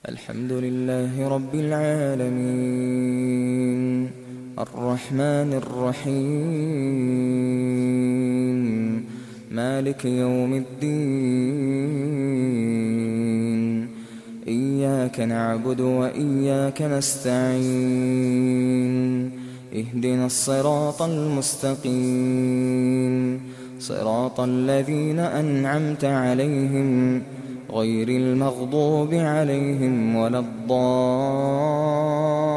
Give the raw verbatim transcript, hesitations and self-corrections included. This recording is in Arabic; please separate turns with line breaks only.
الحمد لله رب العالمين الرحمن الرحيم مالك يوم الدين إياك نعبد وإياك نستعين اهدنا الصراط المستقيم صراط الذين أنعمت عليهم غير المغضوب عليهم ولا الضالين